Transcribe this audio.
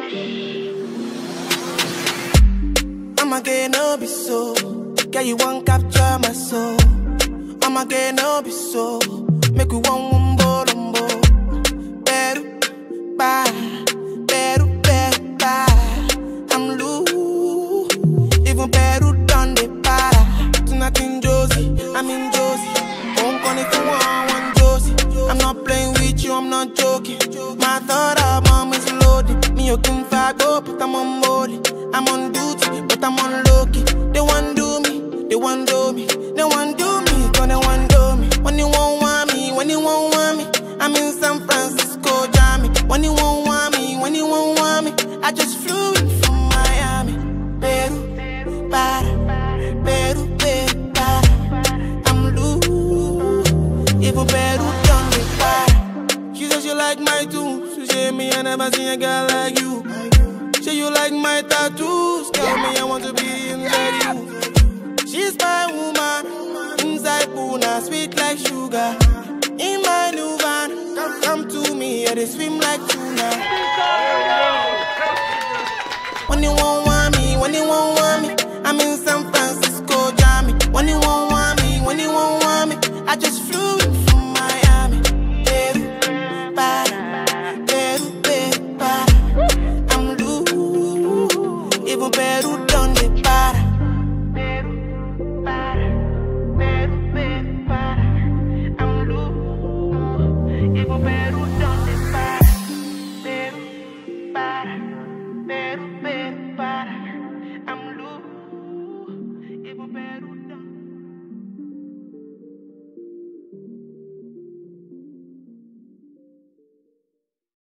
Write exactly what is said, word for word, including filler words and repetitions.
I'ma get no be so. Girl, you won't capture my soul. I'ma get no be so. Make you one wumbo lumbo. Peru, bye. Peru, Peru, bye. I'm loose. Even Peru done the para. Tonight in Josie, I'm in Josie. Home con if you want one Josie. I'm not playing with you, I'm not joking. My thought of mom is loaded. Me you can fuck up, but I'm on board. I'm on duty, but I'm on low-key. They want do me, they want do me. They want do me, cause they want do me. When you won't want me, when you won't want me, I'm in San Francisco, Jammy. When you won't want me, when you won't want me, I just flew in from Miami. Peru, para, Peru, Peru, para. I'm loose, even Peru done me para. She said she like my tunes. She said me I never seen a girl like you. Say you like my tattoos. Tell me I want to be inside you. She's my woman. Inside Puna, sweet like sugar. In my new van, come, come to me, yeah, they swim like tuna. When you want